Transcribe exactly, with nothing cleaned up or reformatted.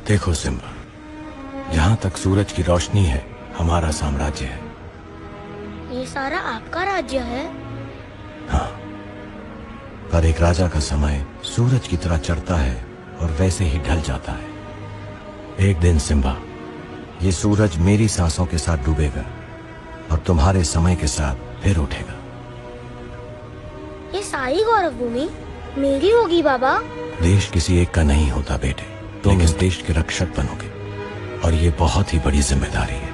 देखो सिम्बा, जहाँ तक सूरज की रोशनी है हमारा साम्राज्य है। ये सारा आपका राज्य है? हाँ, पर एक राजा का समय सूरज की तरह चढ़ता है और वैसे ही ढल जाता है। एक दिन सिम्बा, ये सूरज मेरी सांसों के साथ डूबेगा और तुम्हारे समय के साथ फिर उठेगा। ये सारी गौरव भूमि मेरी होगी बाबा? देश किसी एक का नहीं होता बेटे, तुम इस देश के रक्षक बनोगे और ये बहुत ही बड़ी जिम्मेदारी है।